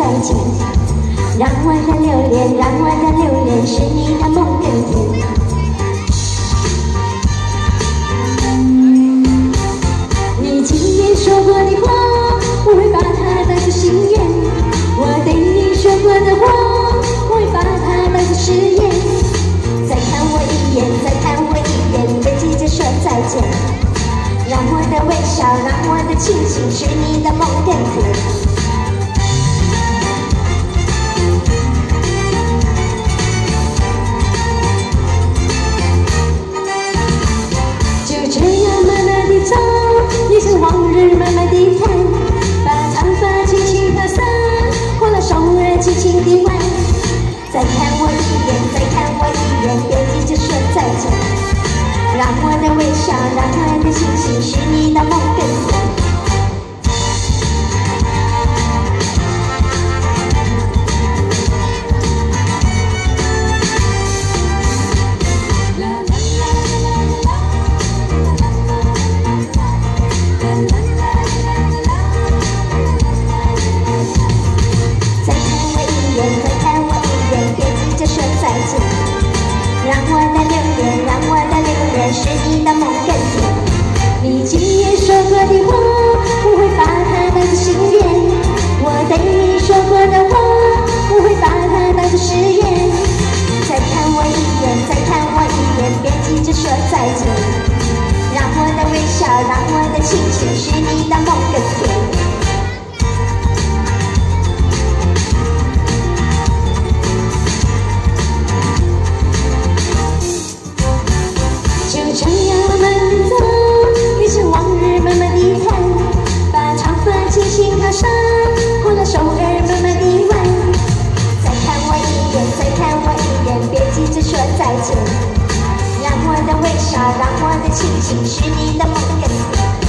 见。让我的留恋，让我的留恋是你的梦跟甜。你今天说过的话，我会把它当作心愿。我对你说过的话，我会把它当作誓言。再看我一眼，再看我一眼，别急着说再见。让我的微笑，让我的清醒是你的梦跟甜。也是往日慢慢地看，把长发轻轻地散，换了手儿轻轻地挽。再看我一眼，再看我一眼，别急着说再见。让我的微笑，让我的清醒是你的梦跟甜。让我的留恋，让我的留恋是你的梦跟甜。你今夜说过的话，我会把它当作心愿。我对你说过的话，我会把它当作誓言。再看我一眼，再看我一眼，别急着说再见。让我的微笑，让我的亲切是你的梦跟甜。这样慢慢走，也是往日慢慢地看，把长发轻轻踏上，换了手儿慢慢地挽。再看我一眼，再看我一眼，别急着说再见。让我的微笑，让我的清醒是你的梦跟甜。